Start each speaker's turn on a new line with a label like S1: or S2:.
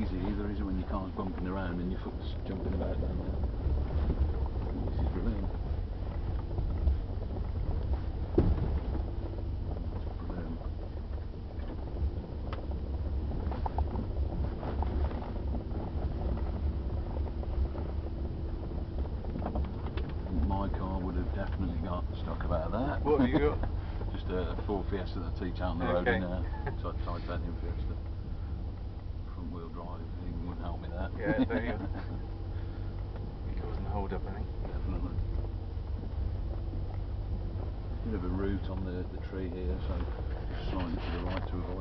S1: easy either, is it, when your car's bumping around and your foot's jumping about down there. This is brilliant. That's brilliant. My car would have definitely got stuck about that.
S2: What have you got?
S1: Just a Ford Fiesta that I teach out on the road in a titanium Fiesta. Front wheel drive, he wouldn't help me there.
S2: Yeah, there you go. It wasn't hold up, I think.
S1: Definitely. Bit of a route on the tree here, so just slightly to the right to avoid.